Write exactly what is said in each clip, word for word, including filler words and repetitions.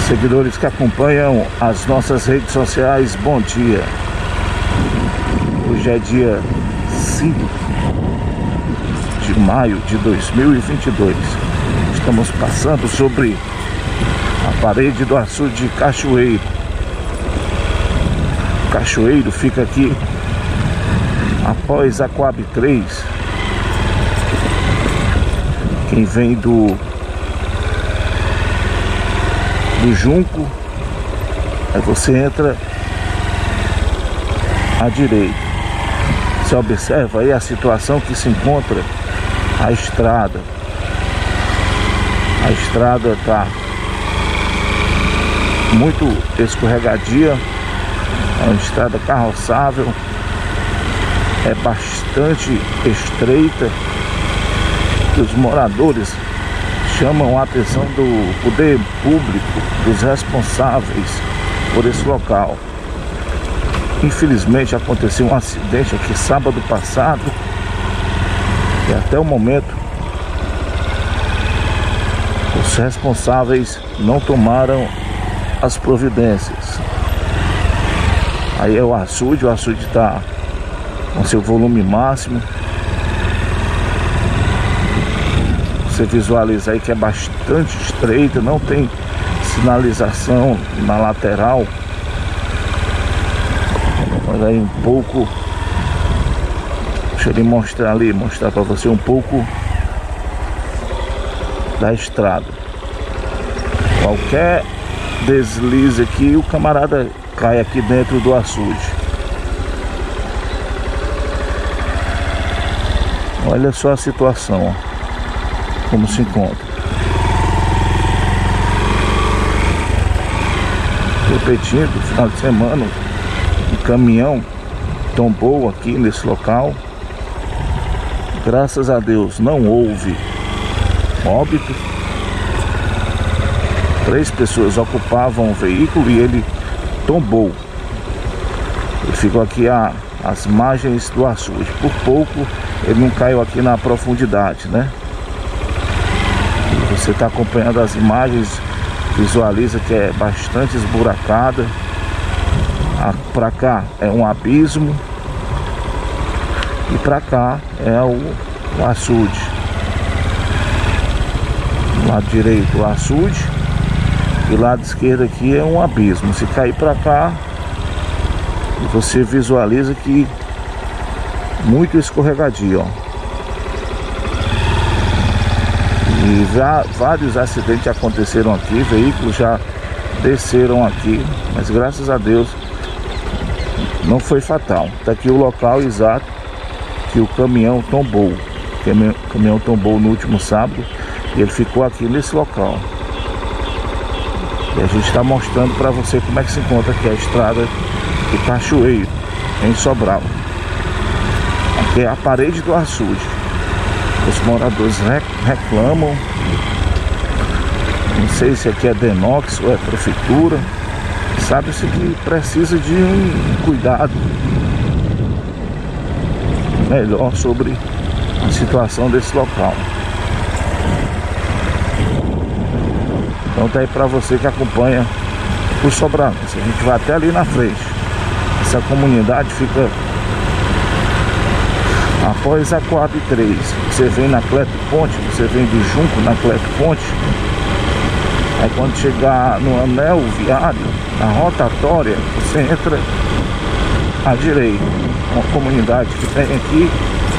Seguidores que acompanham as nossas redes sociais, bom dia. Hoje é dia cinco de maio de dois mil e vinte e dois. Estamos passando sobre a parede do açude Cachoeiro. Cachoeiro fica aqui após a Coab três. Quem vem do do Junco, aí você entra à direita. Você observa aí a situação que se encontra a estrada. A estrada está muito escorregadia, é uma estrada carroçável, é bastante estreita. Os moradores chamam a atenção do poder público, dos responsáveis por esse local. Infelizmente aconteceu um acidente aqui sábado passado e até o momento os responsáveis não tomaram as providências. Aí é o açude, o açude está com seu volume máximo. Você visualiza aí que é bastante estreita, não tem sinalização na lateral. Olha aí um pouco. Deixa eu lhe mostrar ali, mostrar para você um pouco da estrada. Qualquer deslize aqui, o camarada cai aqui dentro do açude. Olha só a situação, ó, como se encontra. Repetindo, final de semana, um caminhão tombou aqui nesse local. Graças a Deus não houve óbito. Três pessoas ocupavam o veículo e ele tombou. Ele ficou aqui a, às margens do açude. Por pouco ele não caiu aqui na profundidade, né? Você está acompanhando as imagens, visualiza que é bastante esburacada. Para cá é um abismo e para cá é o, o açude. Do lado direito o açude e lado esquerdo aqui é um abismo. Se cair para cá, você visualiza que muito escorregadio, ó. E já vários acidentes aconteceram aqui, veículos já desceram aqui, mas graças a Deus não foi fatal. Está aqui o local exato que o caminhão tombou. O caminhão, o caminhão tombou no último sábado e ele ficou aqui nesse local. E a gente está mostrando para você como é que se encontra aqui a estrada do Cachoeiro, em Sobral. Aqui é a parede do açude. Os moradores reclamam. Não sei se aqui é Denox ou é prefeitura. Sabe-se que precisa de um cuidado melhor sobre a situação desse local. Então tá aí para você que acompanha o Sobralense. A gente vai até ali na frente. Essa comunidade fica após a Coab três. Você vem na Cleto Ponte, você vem do Junco na Cleto Ponte. Aí quando chegar no anel viário, na rotatória, você entra à direita. Uma comunidade que tem aqui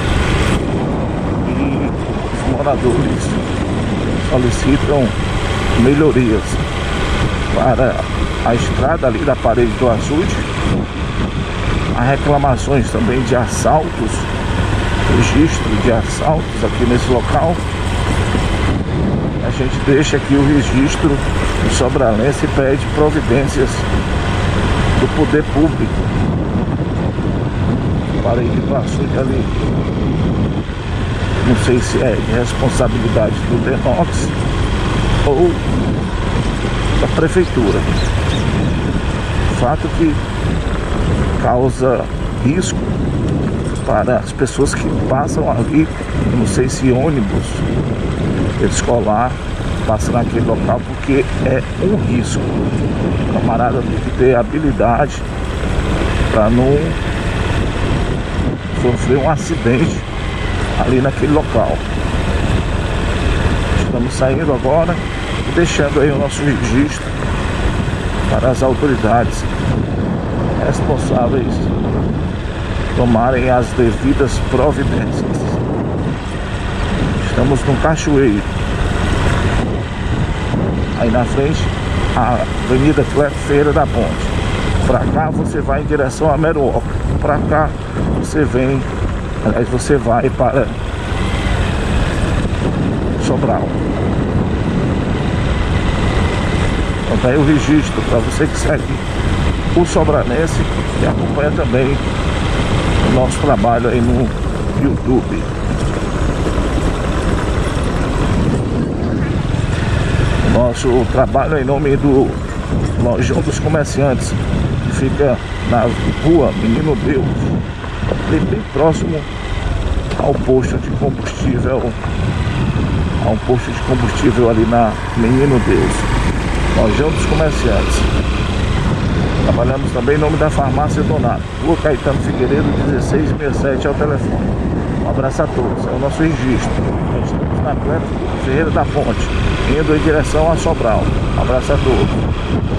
e os moradores solicitam melhorias para a estrada ali da parede do açude. Há reclamações também de assaltos, registro de assaltos aqui nesse local. A gente deixa aqui o registro do Sobralense e pede providências do poder público. Parede do açude ali, não sei se é de responsabilidade do Denox ou da prefeitura. Fato que causa risco para as pessoas que passam ali. Eu não sei se ônibus escolar passa naquele local, porque é um risco. O camarada tem que ter habilidade para não sofrer um acidente ali naquele local. Estamos saindo agora e deixando aí o nosso registro para as autoridades responsáveis tomarem as devidas providências. Estamos no Cachoeiro. Aí na frente, a Avenida Cleto Ferreira da Ponte. Para cá você vai em direção a Meruoca. Para cá você vem, aliás, você vai para Sobral. Então tá aí o registro para você que segue o Sobranense e acompanha também o nosso trabalho aí no YouTube. Nosso trabalho em nome do Lojão dos Comerciantes, que fica na rua Menino Deus, bem, bem próximo ao posto de combustível, ao posto de combustível ali na Menino Deus. Lojão dos Comerciantes. Trabalhamos também em nome da Farmácia Donato, Rua Caetano Figueiredo, dezesseis sessenta e sete ao telefone. Um abraço a todos, é o nosso registro. Nós estamos na Cleto Ferreira da Ponte, indo em direção a Sobral. Um abraço a todos.